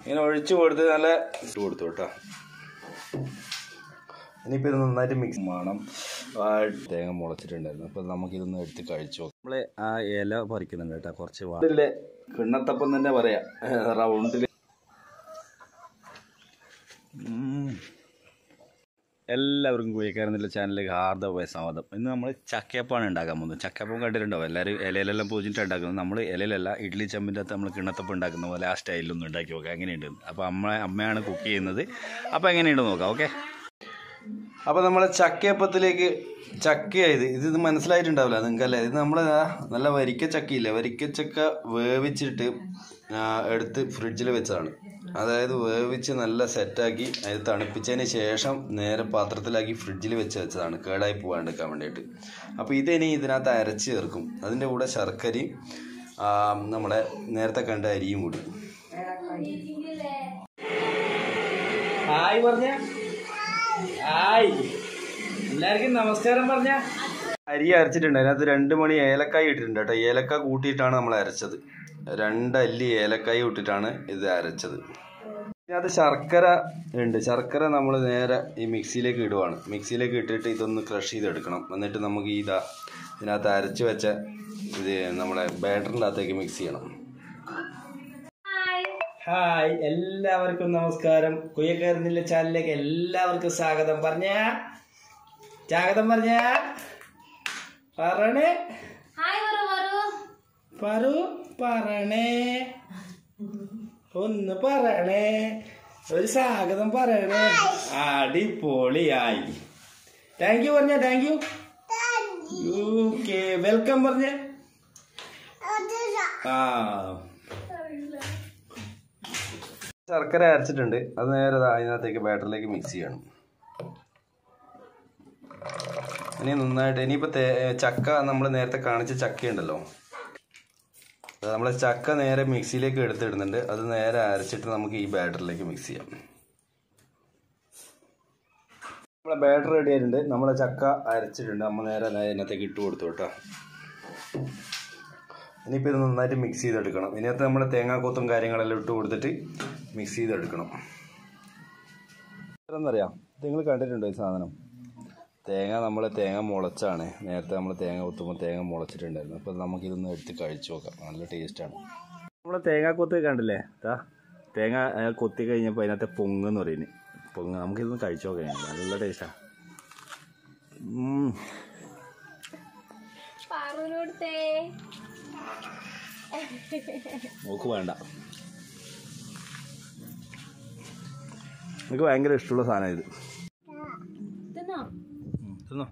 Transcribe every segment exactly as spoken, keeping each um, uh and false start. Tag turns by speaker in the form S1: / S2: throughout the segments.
S1: ഇങ്ങനെ ഒഴിച്ചു കൊടുത്ത് നല്ല ഇട്ട് കൊടുത്തു കേട്ടോ. ഇനിയിപ്പോൾ ഇത് നന്നായിട്ട് മിക്സ് വേണം. തേങ്ങ മുളച്ചിട്ടുണ്ടായിരുന്നു. അപ്പോൾ നമുക്കിതൊന്ന് എടുത്ത് കഴിച്ചു നോക്കാം. നമ്മൾ ആ ഇല പറിക്കുന്നുണ്ട് കേട്ടോ. കുറച്ച് വാട്ടില്ലേ കിണ്ണത്തപ്പം തന്നെ പറയാം. റൗണ്ടിൽ എല്ലാവർക്കും കുഴിക്കാരെന്നുള്ള ചാനലിലേക്ക് ഹാർദവമായ സ്വാഗതം. ഇന്ന് നമ്മൾ ചക്കയപ്പമാണ് ഉണ്ടാക്കാൻ പോകുന്നത്. ചക്കയപ്പം കണ്ടിട്ടുണ്ടാവും എല്ലാവരും. ഇലയിലെല്ലാം പൂജിട്ട് ഉണ്ടാക്കുന്നത്. നമ്മൾ ഇലയിലല്ല, ഇഡ്ഡലി ചെമ്പിൻ്റെ അകത്ത് നമ്മൾ കിണ്ണത്തപ്പം ഉണ്ടാക്കുന്ന പോലെ ആ സ്റ്റൈലിലൊന്നും ഉണ്ടാക്കി നോക്കാം എങ്ങനെയുണ്ട്. അപ്പോൾ അമ്മ അമ്മയാണ് കുക്ക് ചെയ്യുന്നത്. അപ്പോൾ എങ്ങനെയുണ്ടെന്ന് നോക്കാം. ഓക്കെ. അപ്പോൾ നമ്മളെ ചക്കയപ്പത്തിലേക്ക് ചക്കയായത് ഇത് ഇത് മനസ്സിലായിട്ടുണ്ടാവില്ല നിങ്ങൾക്കല്ലേ. ഇത് നമ്മൾ നല്ല വരിക്ക ചക്കയില്ലേ, വരിക്കച്ചക്ക വേവിച്ചിട്ട് എടുത്ത് ഫ്രിഡ്ജിൽ വെച്ചതാണ്. അതായത് വേവിച്ച് നല്ല സെറ്റാക്കി അത് തണുപ്പിച്ചതിന് ശേഷം നേരെ പാത്രത്തിലാക്കി ഫ്രിഡ്ജിൽ വെച്ച് വെച്ചതാണ്, കേടായി പോകാണ്ടിരിക്കാൻ വേണ്ടിയിട്ട്. അപ്പോൾ ഇതിനി ഇതിനകത്ത് അരച്ച് ചേർക്കും. അതിൻ്റെ കൂടെ ശർക്കരയും നമ്മുടെ നേരത്തെ കണ്ട അരിയും കൂടി. ഹായ് പറഞ്ഞ ഹായ് എല്ലാവർക്കും നമസ്കാരം പറഞ്ഞ. അരി അരച്ചിട്ടുണ്ട്. അതിനകത്ത് രണ്ട് മണി ഏലക്കായ ഇട്ടിട്ടുണ്ട് കേട്ടോ. ഏലക്ക കൂട്ടിയിട്ടാണ് നമ്മൾ അരച്ചത്. രണ്ടല്ലി ഏലക്കായ ഇട്ടിട്ടാണ് ഇത് അരച്ചത്. ഇതിനകത്ത് ശർക്കര ഉണ്ട്. ശർക്കര നമ്മൾ നേരെ ഈ മിക്സിയിലേക്ക് ഇടുവാണ്. മിക്സിയിലേക്ക് ഇട്ടിട്ട് ഇതൊന്ന് ക്രഷ് ചെയ്തെടുക്കണം. എന്നിട്ട് നമുക്ക് ഇതാ ഇതിനകത്ത് അരച്ച് വെച്ച ഇത് നമ്മളെ ബാറ്ററിൻ്റെ അകത്തേക്ക് മിക്സ് ചെയ്യണം. ഹായ് എല്ലാവർക്കും നമസ്കാരം. കുയ്യക്കാരനിലെ ചാനലിലേക്ക് എല്ലാവർക്കും സ്വാഗതം പറഞ്ഞ സ്വാഗതം പറഞ്ഞ പറയണേ പറു പറയണേ ഒന്ന് പറയണേ ഒരു സ്വാഗതം പറയണേ. അടിപൊളിയായി. താങ്ക് യു പറഞ്ഞ താങ്ക് യു. ഓക്കെ വെൽക്കം പറഞ്ഞ. ആ ശർക്കര അരച്ചിട്ടുണ്ട്. അത് നേരെ അതിനകത്തേക്ക് ബാറ്ററിലേക്ക് മിക്സ് ചെയ്യണം. ഇനി നന്നായിട്ട് ഇനിയിപ്പോൾ തേ ചക്ക നമ്മൾ നേരത്തെ കാണിച്ച ചക്ക ഉണ്ടല്ലോ, നമ്മൾ ചക്ക നേരെ മിക്സിയിലേക്ക് എടുത്തിടുന്നുണ്ട്. അത് നേരെ അരച്ചിട്ട് നമുക്ക് ഈ ബാറ്ററിലേക്ക് മിക്സ് ചെയ്യാം. നമ്മളെ ബാറ്റർ റെഡി ആയിട്ടുണ്ട്. നമ്മളെ ചക്ക അരച്ചിട്ടുണ്ട്. നമ്മൾ നേരെ അതിനകത്തേക്ക് ഇട്ട് കൊടുത്തു കേട്ടോ. ഇനിയിപ്പോൾ ഇത് നന്നായിട്ട് മിക്സ് ചെയ്തെടുക്കണം. ഇതിനകത്ത് നമ്മൾ തേങ്ങാക്കൊത്തും കാര്യങ്ങളെല്ലാം ഇട്ട് കൊടുത്തിട്ട് മിക്സ് ചെയ്തെടുക്കണം. എന്താണെന്നറിയാം, നിങ്ങൾ കണ്ടിട്ടുണ്ടോ ഈ സാധനം? തേങ്ങ നമ്മൾ തേങ്ങ മുളച്ചാണ്. നേരത്തെ നമ്മൾ തേങ്ങ കൊത്തുമ്പോൾ തേങ്ങ മുളച്ചിട്ടുണ്ടായിരുന്നു. അപ്പോൾ നമുക്കിതൊന്ന് എടുത്ത് കഴിച്ചു നോക്കാം. നല്ല ടേസ്റ്റാണ്. നമ്മൾ തേങ്ങാക്കൊത്ത് കണ്ടില്ലേ? താ തേങ്ങ കൊത്തി കഴിഞ്ഞപ്പോൾ അതിനകത്ത് പൊങ്ങെന്ന് പറയുന്നത് പൊങ്ങ്. നമുക്കിതൊന്ന് കഴിച്ചു നോക്കാം. നല്ല ടേസ്റ്റാണ്. നോക്ക് വേണ്ട, എനിക്ക് ഭയങ്കര ഇഷ്ടമുള്ള സാധനം ഇത്. തിന്നോ.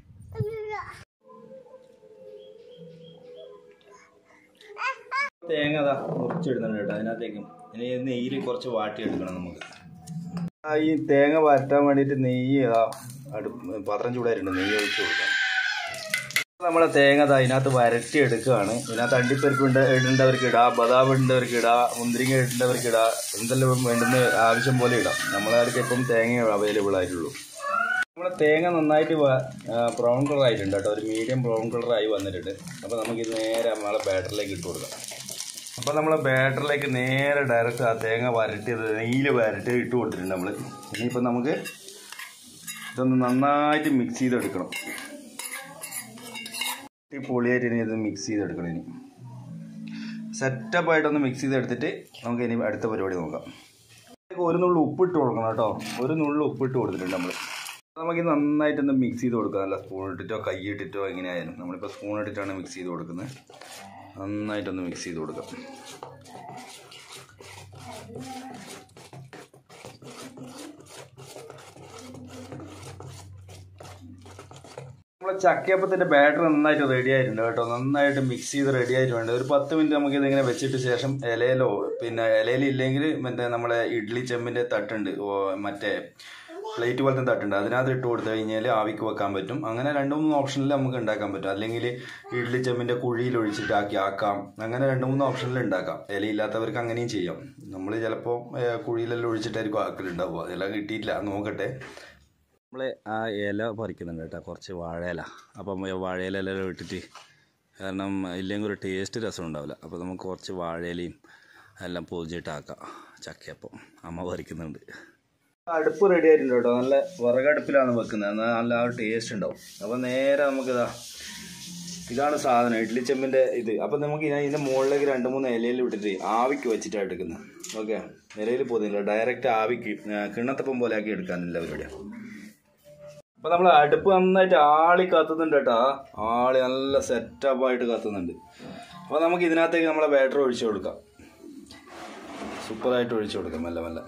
S1: തേങ്ങ അതാ മുറിച്ചിടുന്നുണ്ട് കേട്ടോ അതിനകത്തേക്കും. ഇനി നെയ്യിൽ കുറച്ച് വാട്ടിയെടുക്കണം നമുക്ക്. ഈ തേങ്ങ വരട്ടാൻ വേണ്ടിയിട്ട് നെയ്യ് ഇതാ അടുപ്പ് പാത്രം ചൂടായിട്ടുണ്ട്. നെയ്യ് ഒഴിച്ച് കൊടുക്കാം. നമ്മളെ തേങ്ങ അതിനകത്ത് വരട്ടി എടുക്കുകയാണ്. ഇതിനകത്ത് അണ്ടിപ്പരിപ്പ് ഇടേണ്ടവർക്ക് ഇടാം, ബദാം ഇടേണ്ടവർക്ക് ഇടാം, മുന്തിരിങ്ങ ഇടേണ്ടവർക്ക് ഇടാം, എന്തെല്ലാം വേണ്ടുന്ന ആവശ്യം പോലെ ഇടാം. നമ്മളവർക്ക് ഇപ്പം തേങ്ങ അവൈലബിൾ ആയിട്ടുള്ളൂ. നമ്മളെ തേങ്ങ നന്നായിട്ട് ബ്രൗൺ കളർ ആയിട്ടുണ്ട് കേട്ടോ. ഒരു മീഡിയം ബ്രൗൺ കളറായി വന്നിട്ടുണ്ട്. അപ്പോൾ നമുക്കിത് നേരെ നമ്മളെ ബാറ്ററിലേക്ക് ഇട്ട് കൊടുക്കാം. അപ്പോൾ നമ്മളെ ബാറ്ററിലേക്ക് നേരെ ഡയറക്റ്റ് ആ തേങ്ങ വരട്ടിയത് നെയ്യിൽ വരട്ടി ഇട്ട് കൊടുത്തിട്ടുണ്ട് നമ്മൾ. ഇനിയിപ്പോൾ നമുക്ക് ഇതൊന്ന് നന്നായിട്ട് മിക്സ് ചെയ്തെടുക്കണം. പൊളിയായിട്ട് ഇനി ഇത് മിക്സ് ചെയ്തെടുക്കണം. ഇനി സെറ്റപ്പായിട്ടൊന്ന് മിക്സ് ചെയ്തെടുത്തിട്ട് നമുക്ക് ഇനി അടുത്ത പരിപാടി നോക്കാം. ഒരു നുള്ളു ഉപ്പിട്ട് കൊടുക്കണം കേട്ടോ. ഒരു നുള്ളു ഉപ്പിട്ട് കൊടുത്തിട്ടുണ്ട് നമ്മൾ. നമുക്ക് നന്നായിട്ടൊന്ന് മിക്സ് ചെയ്ത് കൊടുക്കാം. നല്ല സ്പൂൺ ഇട്ടിട്ടോ കൈ ഇട്ടിട്ടോ എങ്ങനെയായാലും. നമ്മളിപ്പോൾ സ്പൂൺ ഇട്ടിട്ടാണ് മിക്സ് ചെയ്ത് കൊടുക്കുന്നത്. നന്നായിട്ടൊന്ന് മിക്സ് ചെയ്ത് കൊടുക്കാം. നമ്മളെ ചക്കയപ്പത്തിൻ്റെ ബാറ്റർ നന്നായിട്ട് റെഡി ആയിട്ടുണ്ട് കേട്ടോ. നന്നായിട്ട് മിക്സ് ചെയ്ത് റെഡി ആയിട്ടുണ്ട്. ഒരു പത്ത് മിനിറ്റ് നമുക്ക് ഇതിങ്ങനെ വെച്ചിട്ട് ശേഷം ഇലയിലോ പിന്നെ ഇലയിലില്ലെങ്കിൽ മറ്റേ നമ്മളെ ഇഡ്ഡലി ചെമ്പിൻ്റെ തട്ടുണ്ട്, മറ്റേ പ്ലേറ്റ് പോലത്തെ തട്ടുണ്ട്, അതിനകത്ത് ഇട്ട് കൊടുത്തു കഴിഞ്ഞാൽ ആവിക്ക് വെക്കാൻ പറ്റും. അങ്ങനെ രണ്ട് മൂന്ന് ഓപ്ഷനിൽ നമുക്ക് ഉണ്ടാക്കാൻ പറ്റും. അല്ലെങ്കിൽ ഇഡ്ഡലി ചെമ്പിൻ്റെ കുഴിയിൽ ഒഴിച്ചിട്ടാക്കി ആക്കാം. അങ്ങനെ രണ്ട് മൂന്ന് ഓപ്ഷനിൽ ഉണ്ടാക്കാം. ഇലയില്ലാത്തവർക്ക് അങ്ങനെയും ചെയ്യാം. നമ്മൾ ചിലപ്പോൾ കുഴിയിലെല്ലാം ഒഴിച്ചിട്ടായിരിക്കും ആക്കലുണ്ടാവുക. അതെല്ലാം കിട്ടിയിട്ടില്ല, നോക്കട്ടെ. നമ്മൾ ആ ഇല പറിക്കുന്നുണ്ട് കേട്ടോ, കുറച്ച് വാഴയില. അപ്പം വാഴയിലെല്ലാം ഇട്ടിട്ട്, കാരണം ഇല്ലെങ്കിൽ ഒരു ടേസ്റ്റ് രസം ഉണ്ടാവില്ല. അപ്പോൾ നമുക്ക് കുറച്ച് വാഴയിലയും എല്ലാം പൊതിഞ്ഞിട്ടാക്കാം. ചക്കയപ്പം അമ്മ പറിക്കുന്നുണ്ട്. അടുപ്പ് റെഡി ആയിട്ടുണ്ട് കേട്ടോ. നല്ല വിറകടുപ്പിലാണ് വെക്കുന്നത്. എന്നാൽ നല്ല ആ ടേസ്റ്റ് ഉണ്ടാവും. അപ്പം നേരെ നമുക്കിതാ ഇതാണ് സാധനം, ഇഡ്ഡലി ചെമ്പിൻ്റെ ഇത്. അപ്പം നമുക്ക് ഇതിൻ്റെ മുകളിലേക്ക് രണ്ട് മൂന്ന് ഇലയിൽ വിട്ടിട്ട് ആവിക്ക് വെച്ചിട്ടാണ് എടുക്കുന്നത്. ഓക്കെ, ഇലയിൽ പോകുന്നില്ല, ഡയറക്റ്റ് ആവിക്ക് കിണ്ണത്തപ്പം പോലെ ആക്കി എടുക്കാനില്ല പരിപാടിയാണ്. അപ്പം നമ്മൾ അടുപ്പ് നന്നായിട്ട് ആളി കത്തുന്നുണ്ട് കേട്ടോ. ആളി നല്ല സെറ്റപ്പായിട്ട് കത്തുന്നുണ്ട്. അപ്പോൾ നമുക്ക് ഇതിനകത്തേക്ക് നമ്മളെ ബാറ്റർ ഒഴിച്ചു കൊടുക്കാം. സൂപ്പറായിട്ട് ഒഴിച്ചു കൊടുക്കാം. മെല്ലെ മെല്ലെ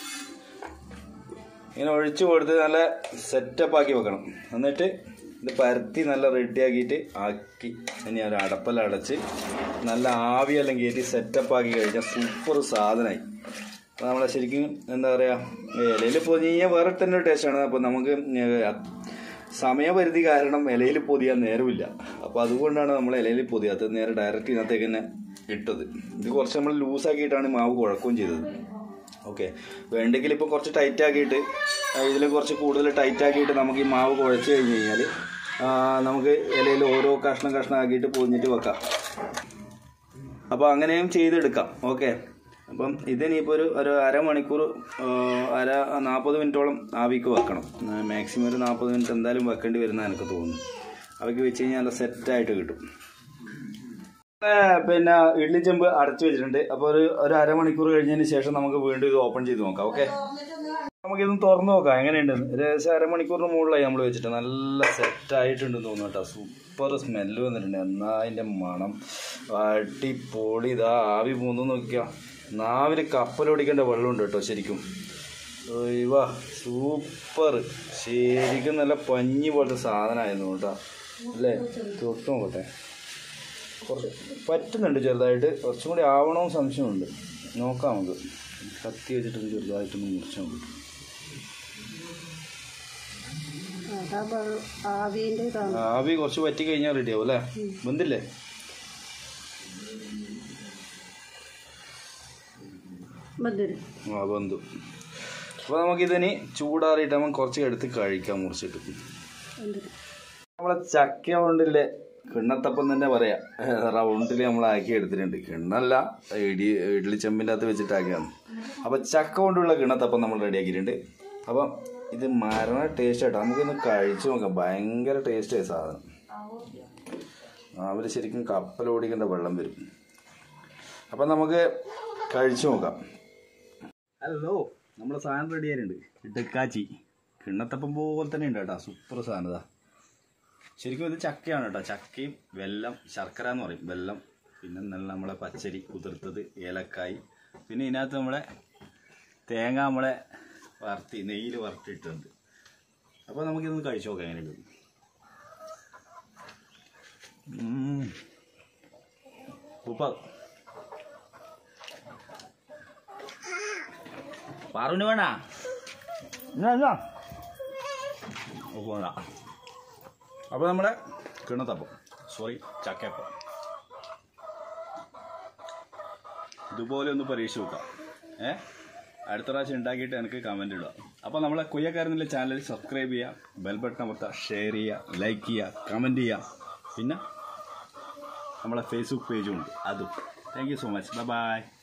S1: ഇങ്ങനെ ഒഴിച്ചു കൊടുത്ത് നല്ല സെറ്റപ്പാക്കി വെക്കണം. എന്നിട്ട് ഇത് പരത്തി നല്ല റെഡിയാക്കിയിട്ട് ആക്കി ഇനി ഒരു അടപ്പെല്ലാം അടച്ച് നല്ല ആവിയെല്ലാം കയറ്റി സെറ്റപ്പാക്കി കഴിഞ്ഞാൽ സൂപ്പർ സാധനമായി. അപ്പോൾ നമ്മളെ ശരിക്കും എന്താ പറയുക, ഇലയിൽ പൊതിഞ്ഞാൽ വേറെ തന്നെ ടേസ്റ്റാണ്. അപ്പോൾ നമുക്ക് സമയപരിധി കാരണം ഇലയിൽ പൊതിയാൻ നേരമില്ല. അപ്പോൾ അതുകൊണ്ടാണ് നമ്മൾ ഇലയിൽ പൊതിയാത്തത്. നേരെ ഡയറക്റ്റ് ഇതിനകത്തേക്ക് തന്നെ ഇട്ടത്. ഇത് കുറച്ച് നമ്മൾ ലൂസാക്കിയിട്ടാണ് മാവ് കുഴക്കുകയും ചെയ്തത്. ഓക്കെ, വേണ്ടെങ്കിൽ ഇപ്പോൾ കുറച്ച് ടൈറ്റ് ആക്കിയിട്ട് ഇതിൽ കുറച്ച് കൂടുതൽ ടൈറ്റ് ആക്കിയിട്ട് നമുക്ക് ഈ മാവ് കുഴച്ച് കഴിഞ്ഞ് കഴിഞ്ഞാൽ നമുക്ക് ഇലയിൽ ഓരോ കഷ്ണം കഷ്ണം ആക്കിയിട്ട് പൊതിഞ്ഞിട്ട് വെക്കാം. അപ്പോൾ അങ്ങനെയും ചെയ്തെടുക്കാം. ഓക്കെ, അപ്പം ഇതിനിപ്പോൾ ഒരു ഒരു അരമണിക്കൂർ അര നാൽപ്പത് മിനിറ്റോളം ആവിക്ക് വെക്കണം. മാക്സിമം ഒരു നാൽപ്പത് മിനിറ്റ് എന്തായാലും വെക്കേണ്ടി വരുന്ന എനിക്ക് തോന്നുന്നു. അവയ്ക്ക് വെച്ച് കഴിഞ്ഞാൽ നല്ല സെറ്റായിട്ട് കിട്ടും. പിന്നെ ഇഡ്ഡലി ചെമ്പ് അടച്ചു വെച്ചിട്ടുണ്ട്. അപ്പോൾ ഒരു ഒരു അരമണിക്കൂർ കഴിഞ്ഞതിന് ശേഷം നമുക്ക് വീണ്ടും ഇത് ഓപ്പൺ ചെയ്ത് നോക്കാം. ഓക്കെ, നമുക്കിതൊന്ന് തുറന്നു നോക്കാം എങ്ങനെയുണ്ടെന്ന്. ഏകദേശം അരമണിക്കൂറിന് മുകളിലായി നമ്മൾ വെച്ചിട്ട് നല്ല സെറ്റായിട്ടുണ്ടെന്ന് തോന്നുന്നു കേട്ടോ. സൂപ്പർ സ്മെല്ല് വന്നിട്ടുണ്ട്. എന്നാൽ അതിൻ്റെ മണം അടിപൊളി. ഇതാ ആവി മൂന്ന് നോക്കിയാൽ നാവിന് കപ്പലോടിക്കേണ്ട വെള്ളമുണ്ട് കേട്ടോ. ശരിക്കും വാ സൂപ്പർ, ശരിക്കും നല്ല പഞ്ഞി പോലത്തെ സാധനമായിരുന്നു കേട്ടോ. അല്ലേ, തൊട്ട് നോക്കട്ടെ. കുറച്ച് പറ്റുന്നുണ്ട് ചെറുതായിട്ട്, കുറച്ചും കൂടി ആവണമെന്ന് സംശയമുണ്ട്. നോക്കാം നമുക്ക്. കത്തി വെച്ചിട്ടൊന്ന് ചെറുതായിട്ടൊന്ന് മുറിച്ച് നോക്കും. ആവി കുറച്ച് പറ്റി കഴിഞ്ഞാൽ റെഡി ആവും അല്ലേ? വെന്തില്ലേ? ആ വെന്തു. അപ്പോൾ നമുക്കിതിന് ചൂടാറിയിട്ട് നമുക്ക് കുറച്ച് എടുത്ത് കഴിക്കാം മുറിച്ചിട്ട്. നമ്മളെ ചക്ക കൊണ്ടില്ലേ കിണ്ണത്തപ്പം തന്നെ പറയാം. റൗണ്ടിൽ നമ്മളാക്കി എടുത്തിട്ടുണ്ട്. കിണ്ണല്ല, ഇടി ഇഡ്ഡലി ചെമ്പിൻ്റെ അകത്ത് വെച്ചിട്ടാക്കിയാണ്. അപ്പം ചക്ക കൊണ്ടുള്ള കിണ്ണത്തപ്പം നമ്മൾ റെഡിയാക്കിയിട്ടുണ്ട്. അപ്പം ഇത് മരണ ടേസ്റ്റ് ആയിട്ടോ. നമുക്കിന്ന് കഴിച്ചു നോക്കാം. ഭയങ്കര ടേസ്റ്റായി സാധനം. അവർ ശരിക്കും കപ്പലോടിക്കേണ്ട വെള്ളം വരും. അപ്പം നമുക്ക് കഴിച്ചു നോക്കാം. ഹലോ, നമ്മുടെ സാധനം റെഡി ആയിട്ടുണ്ട്. ഇടക്കാച്ചി കിണ്ണത്തപ്പം പോലെ തന്നെ ഉണ്ട് കേട്ടോ. സൂപ്പർ സാധനം. ഇതാ ശരിക്കും ഇത് ചക്കയാണ് കേട്ടോ. ചക്കയും വെല്ലം, ശർക്കര എന്ന് പറയും, വെല്ലം. പിന്നെ നല്ല നമ്മളെ പച്ചരി കുതിർത്തത്, ഏലക്കായി, പിന്നെ ഇതിനകത്ത് നമ്മളെ തേങ്ങ നമ്മളെ വറുത്തി നെയ്യിൽ വറുത്തിട്ടുണ്ട്. അപ്പോൾ നമുക്കിതൊന്ന് കഴിച്ചു നോക്കാം എങ്ങനെയുണ്ട്. സൂപ്പർ. പറഞ്ഞു വേണ്ട വേണ്ട. അപ്പോൾ നമ്മുടെ കിണ്ണത്തപ്പം, സോറി ചക്കയപ്പം, ഇതുപോലെ ഒന്ന് പരീക്ഷിച്ച് നോക്കാം. ഏ അടുത്ത പ്രാവശ്യം ഉണ്ടാക്കിയിട്ട് എനിക്ക് കമൻറ്റ് ഇടുക. അപ്പോൾ നമ്മളെ കുയ്യക്കാരെന്നുള്ള ചാനൽ സബ്സ്ക്രൈബ് ചെയ്യുക, ബെൽ ബട്ടൺ അമർത്തുക, ഷെയർ ചെയ്യുക, ലൈക്ക് ചെയ്യുക, കമൻറ്റ് ചെയ്യുക. പിന്നെ നമ്മളെ ഫേസ്ബുക്ക് പേജും ഉണ്ട്, അതും. Thank you so much. Bye by.